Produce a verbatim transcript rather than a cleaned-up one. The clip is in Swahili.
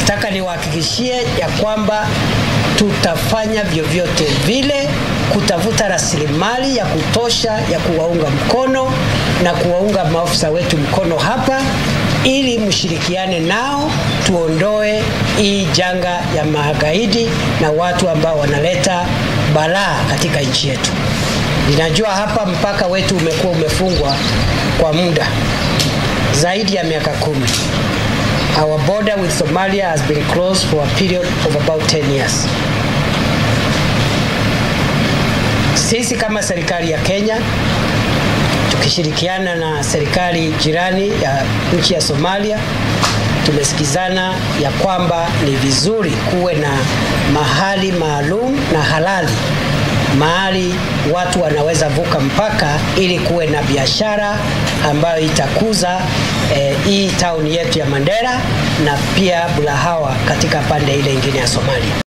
Nataka niwahakikishie ya kwamba tutafanya vyovyote vile kutafuta rasilimali ya kutosha ya kuwaunga mkono na kuwaunga maafisa wetu mkono hapa, ili mshirikiane nao tuondoe hii janga ya magaidi na watu ambao wanaleta balaa katika nchi yetu. Ninajua hapa mpaka wetu umekuwa umefungwa kwa muda zaidi ya miaka kumi. Our border with Somalia has been closed for a period of about ten years. Sisi kama serikali ya Kenya tukishirikiana na serikali jirani ya nchi ya Somalia tumesikizana ya kwamba ni vizuri kuwe na mahali maalum na halali, mahali watu wanaweza vuka mpaka ili kuwe na biashara ambayo itakuza eh, hii town yetu ya Mandera na pia Balad-Xawo katika pande ile nyingine ya Somalia.